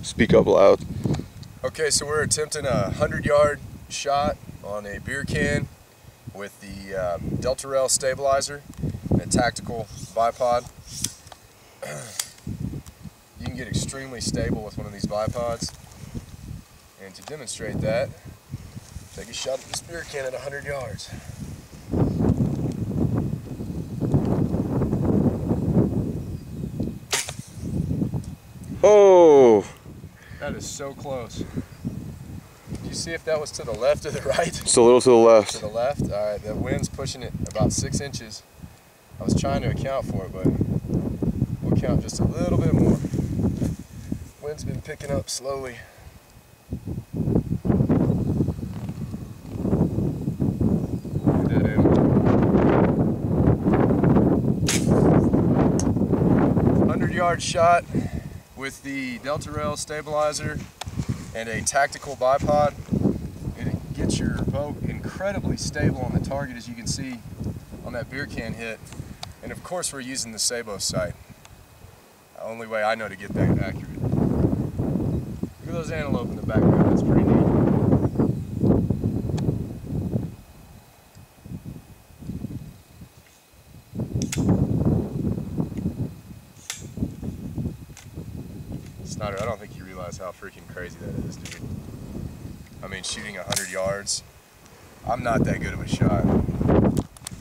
speak up loud. Okay, so we're attempting a 100-yard shot on a beer can with the Delta Rail stabilizer and a tactical bipod. You can get extremely stable with one of these bipods. And to demonstrate that, take a shot at this beer can at 100 yards. Oh! That is so close. Did you see if that was to the left or the right? Just a little to the left. To the left? Alright, the wind's pushing it about 6 inches. I was trying to account for it, but we'll count just a little bit more. Wind's been picking up slowly. Dead end. 100-yard shot with the Delta Rail stabilizer and a tactical bipod. It gets your boat incredibly stable on the target, as you can see on that beer can hit. And of course we're using the SABO sight. The only way I know to get that accurate. Look at those antelope in the background, that's pretty neat. Snyder, I don't think you realize how freaking crazy that is, dude. I mean, shooting 100 yards, I'm not that good of a shot.